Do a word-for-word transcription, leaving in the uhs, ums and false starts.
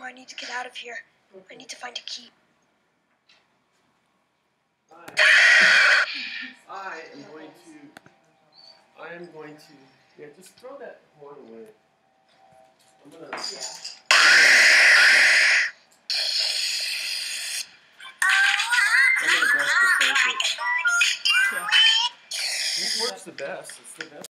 I need to get out of here. I need to find a key. I, I am going to. I am going to. Yeah, just throw that horn away. I'm gonna. Yeah. I'm gonna brush the carpet. Yeah. This works the best. It's the best.